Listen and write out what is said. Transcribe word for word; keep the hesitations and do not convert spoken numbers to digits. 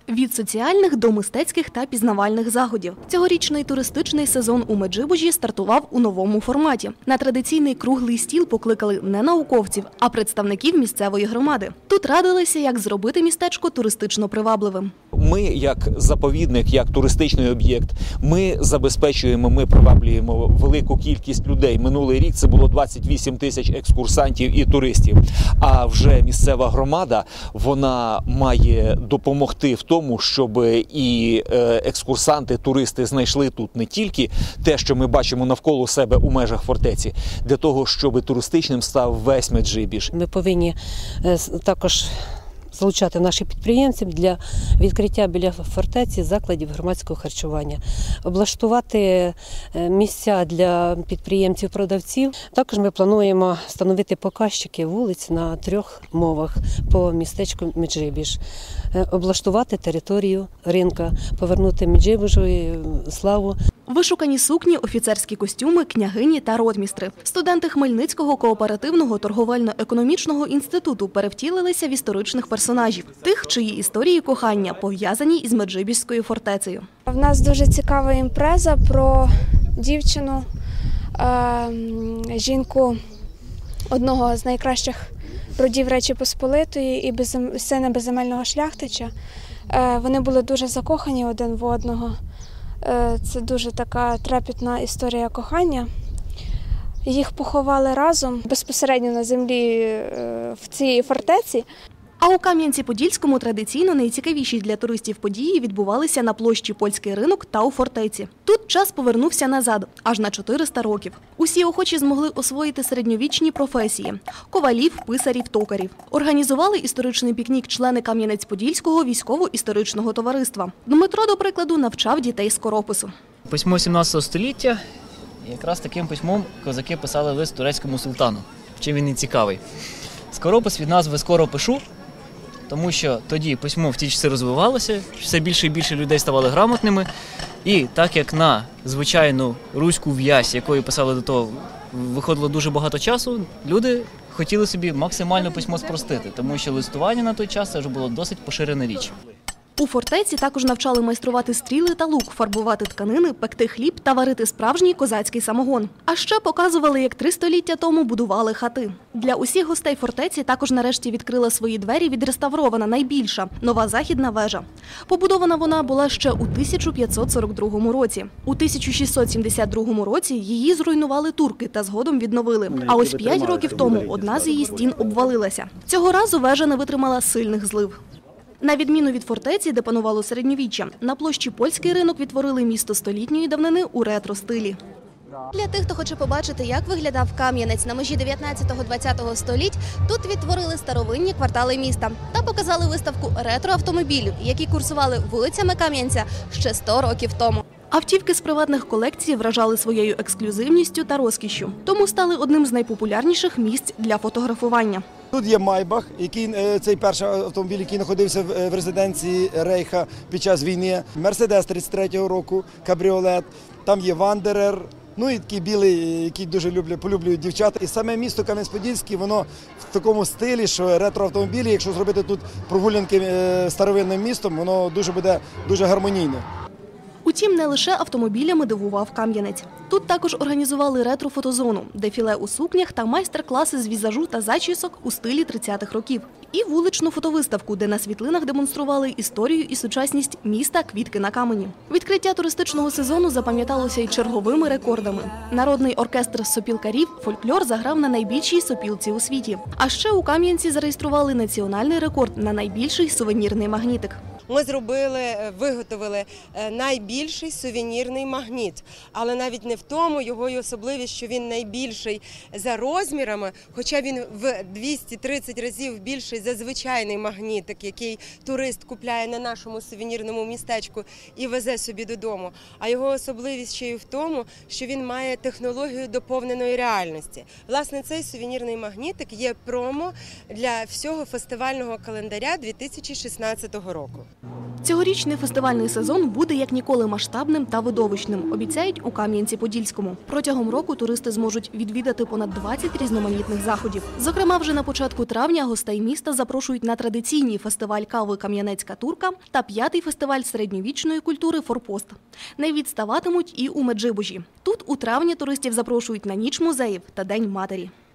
Від соціальних до мистецьких та пізнавальних заходів. Цьогорічний туристичний сезон у Меджибужі стартував у новому форматі. На традиційний круглий стіл покликали не науковців, а представників місцевої громади. Тут радилися, як зробити містечко туристично привабливим. Ми, як заповідник, як туристичний об'єкт, ми забезпечуємо, ми приваблюємо велику кількість людей. Минулий рік це було двадцять вісім тисяч екскурсантів і туристів. А вже місцева громада, вона має допомогти в тому, щоб і екскурсанти, туристи знайшли тут не тільки те, що ми бачимо навколо себе у межах фортеці, для того, щоб туристичним став весь Меджибіж. Ми повинні також залучати наших підприємців для відкриття біля фортеці закладів громадського харчування, облаштувати місця для підприємців-продавців. Також ми плануємо встановити показчики вулиць на трьох мовах по містечку Меджибіж, облаштувати територію ринка, повернути Меджибіжу славу. Вишукані сукні, офіцерські костюми, княгині та ротмістри. Студенти Хмельницького кооперативного торговельно-економічного інституту перевтілилися в історичних персонажів. Тих, чиї історії кохання пов'язані із Меджибіжською фортецею. В нас дуже цікава імпреза про дівчину, жінку одного з найкращих родів Речі Посполитої і сина безземельного шляхтича. Вони були дуже закохані один в одного. Це дуже така трепетна історія кохання. Їх поховали разом безпосередньо на землі в цій фортеці. А у Кам'янці-Подільському традиційно найцікавіші для туристів події відбувалися на площі Польський ринок та у фортеці. Тут час повернувся назад, аж на чотириста років. Усі охочі змогли освоїти середньовічні професії – ковалів, писарів, токарів. Організували історичний пікнік члени Кам'янець-Подільського військово-історичного товариства. Дмитро, до прикладу, навчав дітей скоропису. Письмо сімнадцятого століття, якраз таким письмом козаки писали лист турецькому султану. Чим він і цікавий. Скоропис від назви «Скоро пишу», тому що тоді письмо в ті часи розвивалося, все більше і більше людей ставали грамотними. І так як на звичайну руську в'язь, якою писали до того, виходило дуже багато часу, люди хотіли собі максимально письмо спростити, тому що листування на той час – це вже було досить поширена річ. У фортеці також навчали майструвати стріли та лук, фарбувати тканини, пекти хліб та варити справжній козацький самогон. А ще показували, як три століття тому будували хати. Для усіх гостей фортеці також нарешті відкрила свої двері відреставрована найбільша – нова західна вежа. Побудована вона була ще у тисяча п'ятсот сорок другому році. У тисяча шістсот сімдесят другому році її зруйнували турки та згодом відновили. А ось п'ять років тому одна з її стін обвалилася. Цього разу вежа не витримала сильних злив. На відміну від фортеці, де панувало середньовіччя, на площі Польський ринок відтворили місто столітньої давнини у ретро-стилі. Для тих, хто хоче побачити, як виглядав Кам'янець на межі дев'ятнадцятого-двадцятого століть, тут відтворили старовинні квартали міста та показали виставку ретро-автомобілів, які курсували вулицями Кам'янця ще сто років тому. Автівки з приватних колекцій вражали своєю ексклюзивністю та розкішшю, тому стали одним з найпопулярніших місць для фотографування. Тут є Майбах, який, цей перший автомобіль, який знаходився в резиденції Рейха під час війни, Мерседес тридцять третього року, кабріолет, там є Вандерер, ну і такий білий, який дуже люблю, полюблюють дівчата. І саме місто Кам'янець-Подільський, воно в такому стилі, що ретро-автомобілі, якщо зробити тут прогулянки старовинним містом, воно дуже буде дуже гармонійне. Утім, не лише автомобілями дивував Кам'янець. Тут також організували ретро-фотозону, дефіле у сукнях та майстер-класи з візажу та зачісок у стилі тридцятих років. І вуличну фотовиставку, де на світлинах демонстрували історію і сучасність міста «Квітки на камені». Відкриття туристичного сезону запам'яталося й черговими рекордами. Народний оркестр сопілкарів «Фольклор» заграв на найбільшій сопілці у світі. А ще у Кам'янці зареєстрували національний рекорд на найбільший сувенірний магнітик. Ми зробили, виготовили найбільший сувенірний магніт, але навіть не в тому його й особливість, що він найбільший за розмірами, хоча він в двісті тридцять разів більший за звичайний магнітик, який турист купляє на нашому сувенірному містечку і везе собі додому. А його особливість ще й в тому, що він має технологію доповненої реальності. Власне, цей сувенірний магнітик є промо для всього фестивального календаря дві тисячі шістнадцятого року. Цьогорічний фестивальний сезон буде як ніколи масштабним та видовищним, обіцяють у Кам'янці-Подільському. Протягом року туристи зможуть відвідати понад двадцять різноманітних заходів. Зокрема, вже на початку травня гостей міста запрошують на традиційний фестиваль кави «Кам'янецька турка» та п'ятий фестиваль середньовічної культури «Форпост». Не відставатимуть і у Меджибужі. Тут у травні туристів запрошують на ніч музеїв та День матері.